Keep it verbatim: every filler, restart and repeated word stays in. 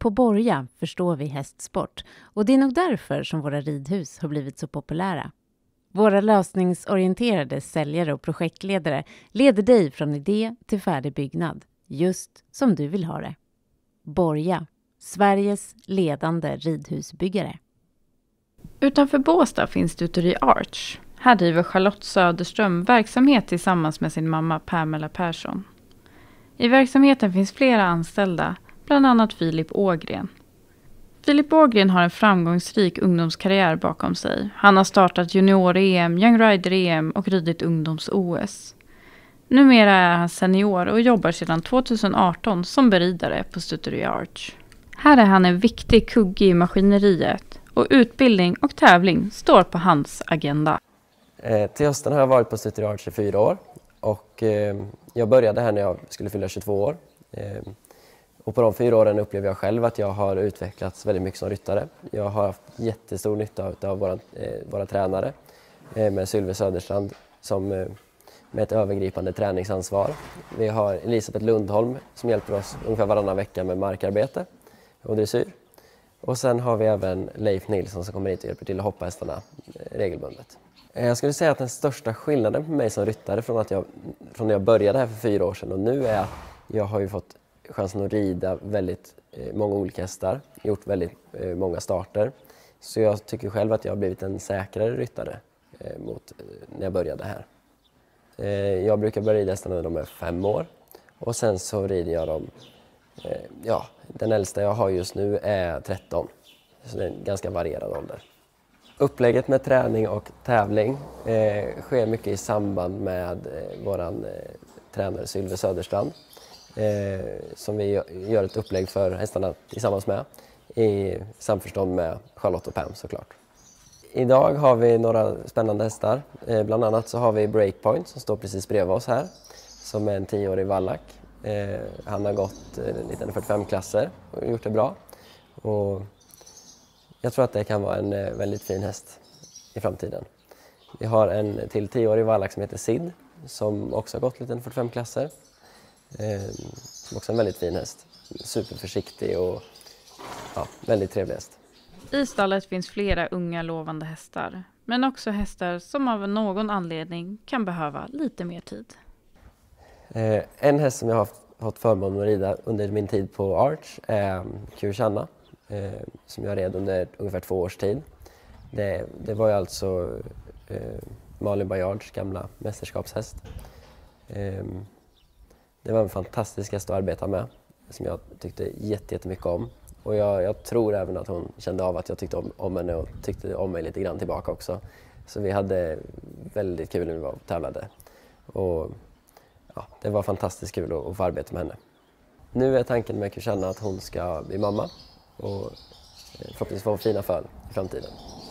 På Borga förstår vi hästsport och det är nog därför som våra ridhus har blivit så populära. Våra lösningsorienterade säljare och projektledare leder dig från idé till färdig byggnad, just som du vill ha det. Borga, Sveriges ledande ridhusbyggare. Utanför Båstad finns Stuteri Arch. Här driver Charlotte Söderström verksamhet tillsammans med sin mamma Pamela Persson. I verksamheten finns flera anställda, bland annat Filip Ågren. Filip Ågren har en framgångsrik ungdomskarriär bakom sig. Han har startat junior-E M, Young Rider-E M och ridit ungdoms-O S. Numera är han senior och jobbar sedan tjugoarton som beridare på Stuteri Arch. Här är han en viktig kugge i maskineriet och utbildning och tävling står på hans agenda. Eh, till hösten har jag varit på Stuteri Arch i fyra år och eh, jag började här när jag skulle fylla tjugotvå år. Eh, och på de fyra åren upplever jag själv att jag har utvecklats väldigt mycket som ryttare. Jag har haft jättestor nytta av våra, eh, våra tränare eh, med Sylve Söderstrand som eh, med ett övergripande träningsansvar. Vi har Elisabeth Lundholm som hjälper oss ungefär varannan vecka med markarbete och dressyr. Och sen har vi även Leif Nilsson som kommer hit och hjälper till att hoppa hästarna regelbundet. Jag skulle säga att den största skillnaden för mig som ryttare från att jag, från när jag började här för fyra år sedan och nu är att jag har ju fått chansen att rida väldigt många olika hästar, gjort väldigt många starter. Så jag tycker själv att jag har blivit en säkrare ryttare mot när jag började här. Jag brukar börja rida hästarna när de är fem år och sen så rider jag dem, ja, den äldsta jag har just nu är tretton, så det är en ganska varierad ålder. Upplägget med träning och tävling eh, sker mycket i samband med eh, våran eh, tränare Sylve Söderstrand eh, som vi gör ett upplägg för hästarna tillsammans med i samförstånd med Charlotte och Pam såklart. Idag har vi några spännande hästar. Eh, bland annat så har vi Breakpoint som står precis bredvid oss här som är en tioårig vallack. Eh, han har gått eh, nittonhundrafyrtiofem-klasser och gjort det bra. Och jag tror att det kan vara en eh, väldigt fin häst i framtiden. Vi har en till tioårig vallack som heter Sid som också har gått nittonhundrafyrtiofem-klasser. Eh, som också är en väldigt fin häst. Superförsiktig och ja, väldigt trevlig häst. I stallet finns flera unga lovande hästar, men också hästar som av någon anledning kan behöva lite mer tid. Eh, en häst som jag har fått förmånen att rida under min tid på Arch är Kurchanna eh, som jag red under ungefär två års tid. Det, det var ju alltså eh, Malin Baryards gamla mästerskapshäst. Eh, det var en fantastisk häst att arbeta med som jag tyckte jättemycket om. Och jag, jag tror även att hon kände av att jag tyckte om, om henne och tyckte om mig lite grann tillbaka också. Så vi hade väldigt kul när vi var och tävlade. Och ja, det var fantastiskt kul att, att få arbeta med henne. Nu är tanken med Kurchanna att hon ska bli mamma och förhoppningsvis få fina föl i framtiden.